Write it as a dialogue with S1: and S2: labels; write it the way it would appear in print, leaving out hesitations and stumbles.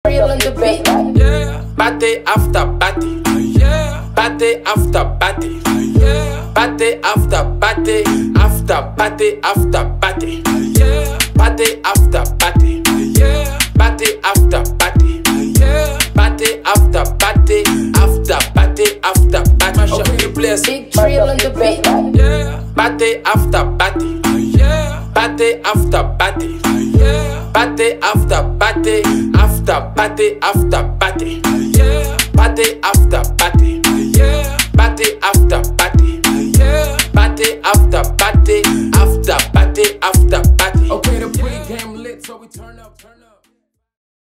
S1: Real on the beat.
S2: Yeah. Party after party. Yeah. Party after party. Yeah. Party after party. After party after party. Yeah. Party after party. Yeah. Party after party. Yeah. Party after party. After party after party. Mash up the place.
S1: Big Real on the beat.
S2: Yeah. Party after party. Yeah. Party after party. Yeah. Party after party. After party after party. Yeah. Party after